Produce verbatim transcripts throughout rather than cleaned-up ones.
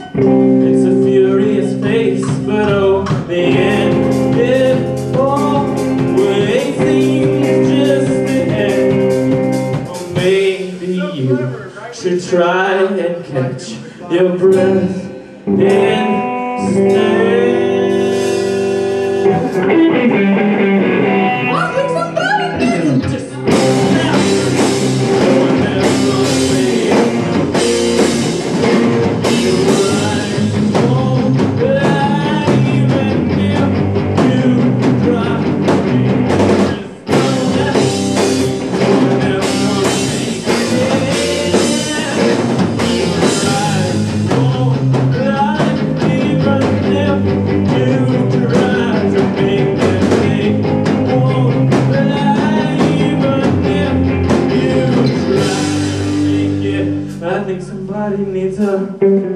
It's a furious face, but oh, the end, it always seems just the end. Or maybe you should try and catch your breath instead. I think somebody needs a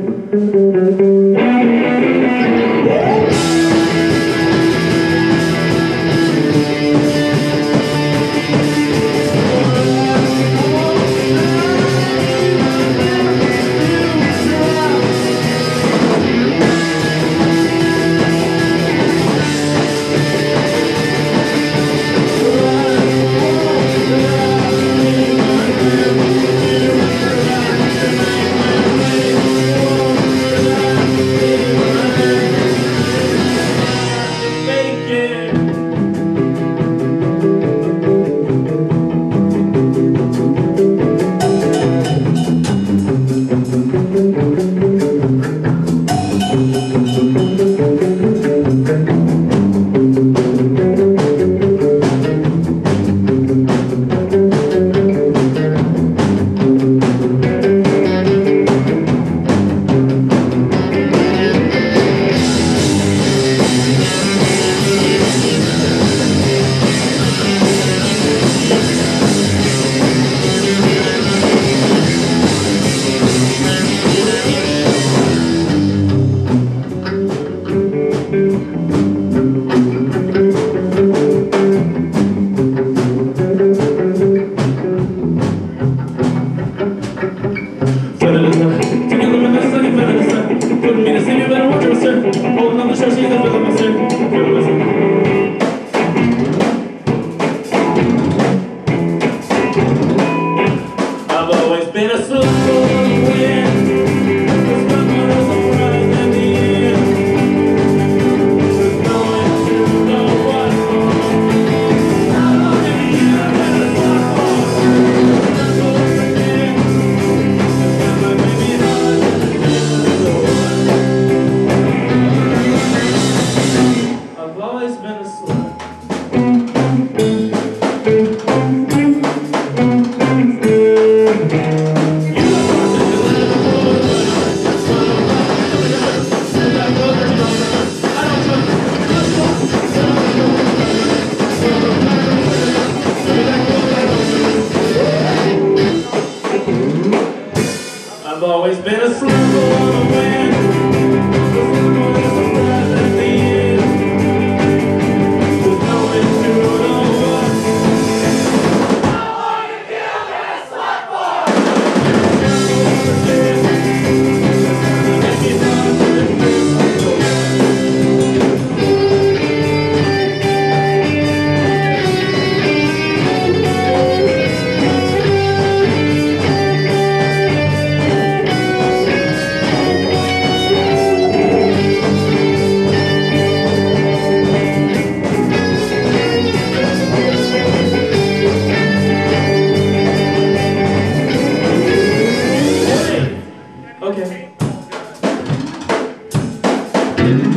I've always been a slut for the win. There's nothing as a prize at the end. There's no one to know what for. How long have you been a slut for? There's nothing again. There's never maybe hard to I've always been a slut. I've always been a slut for the win. There's no surprise at the end. There's no way to know what. How long have you been a slut for? Okay.